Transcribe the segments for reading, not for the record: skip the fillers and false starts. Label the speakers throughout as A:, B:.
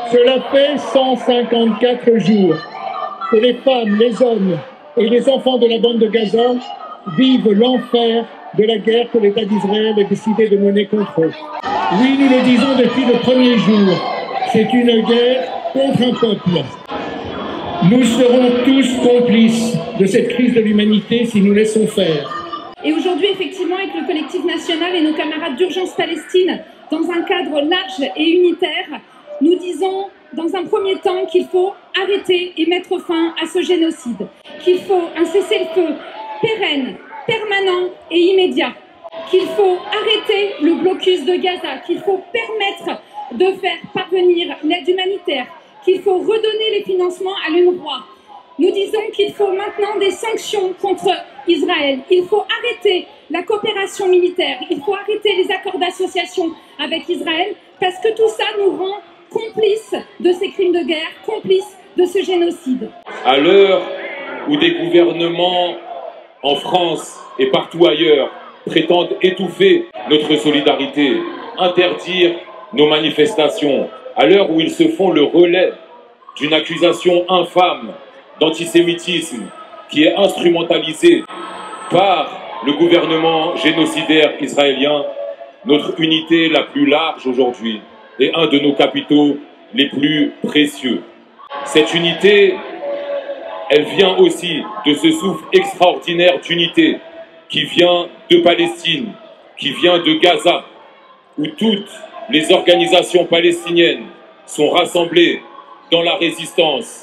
A: Cela fait 154 jours que les femmes, les hommes et les enfants de la bande de Gaza vivent l'enfer de la guerre que l'État d'Israël a décidé de mener contre eux. Oui, nous le disons depuis le premier jour, c'est une guerre contre un peuple. Nous serons tous complices de cette crise de l'humanité si nous laissons faire.
B: Et aujourd'hui, effectivement, avec le collectif national et nos camarades d'Urgence Palestine, dans un cadre large et unitaire, nous disons dans un premier temps qu'il faut arrêter et mettre fin à ce génocide, qu'il faut un cessez-le-feu pérenne, permanent et immédiat, qu'il faut arrêter le blocus de Gaza, qu'il faut permettre de faire parvenir l'aide humanitaire, qu'il faut redonner les financements à l'UNRWA. Nous disons qu'il faut maintenant des sanctions contre Israël. Il faut arrêter la coopération militaire. Il faut arrêter les accords d'association avec Israël parce que tout ça nous rend complices de ces crimes de guerre, complices de ce génocide.
C: À l'heure où des gouvernements en France et partout ailleurs prétendent étouffer notre solidarité, interdire nos manifestations, à l'heure où ils se font le relais d'une accusation infâme d'antisémitisme qui est instrumentalisée par le gouvernement génocidaire israélien, notre unité la plus large aujourd'hui est un de nos capitaux les plus précieux. Cette unité, elle vient aussi de ce souffle extraordinaire d'unité qui vient de Palestine, qui vient de Gaza, où toutes les organisations palestiniennes sont rassemblées dans la résistance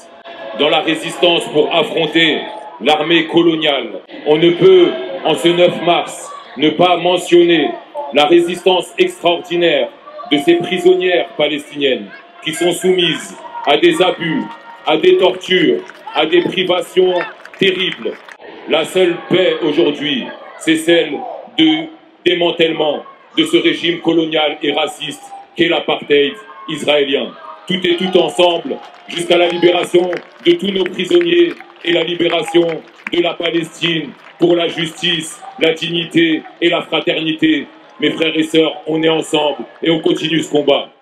C: pour affronter l'armée coloniale. On ne peut, en ce 9 mars, ne pas mentionner la résistance extraordinaire de ces prisonnières palestiniennes qui sont soumises à des abus, à des tortures, à des privations terribles. La seule paix aujourd'hui, c'est celle de démantèlement de ce régime colonial et raciste qu'est l'apartheid israélien. Tout et tout ensemble, jusqu'à la libération de tous nos prisonniers et la libération de la Palestine pour la justice, la dignité et la fraternité. Mes frères et sœurs, on est ensemble et on continue ce combat.